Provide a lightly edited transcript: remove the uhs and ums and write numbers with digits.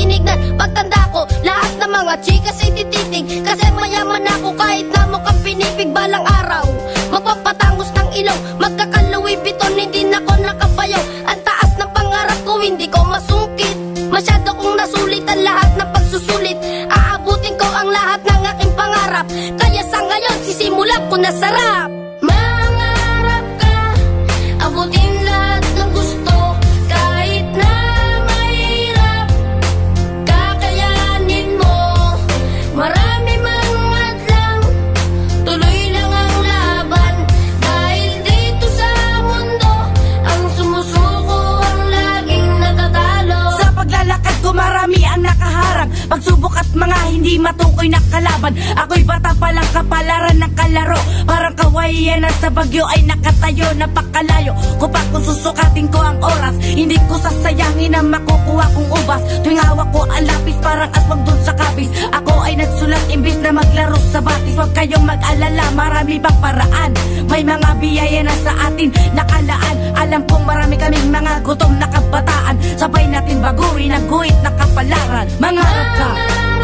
tinignan. Pagtanda ko, lahat ng mga chikas ay tititig, kasi mayaman ako kahit na mukhang pinipig. Balang araw, mapapatangos ng ilaw, magkakaluwi biton, hindi na ko nakabayaw. Ang taas ng pangarap ko, hindi ko masungkit. Masyado kong nasulit ang lahat ng pagsusulit. Aabutin ko ang lahat ng aking pangarap, kaya sa ngayon sisimulan ko na sarap. Mangarap ka, abutin lahat ng gusto, kahit na mahirap, kakayanin mo. Marami mang hadlang, tuloy lang ang laban, dahil dito sa mundo, ang sumusuko ang laging natatalo. Sa paglalakad ko marami ang nakaharang, pagsubok at mga hindi matukoy na kalaban. Ako'y bata palang kapalaran ng kalaro, parang kawayan at sa bagyo ay nakatayo. Napakalayo ko pa kung susukatin ko ang oras, hindi ko sasayangin ang makukuha kong ubas. Tuwing hawak ko ang lapis parang aswang dun sa kabis, ako ay nagsulat imbis na maglaro sa batis. Huwag kayong mag-alala, marami pang paraan, may mga biyaya na sa atin nakalaan. Alam kong marami kaming mga gutom na kabataan, sabay natin baguhin ang guhit na kapalaran. Mangarap ka.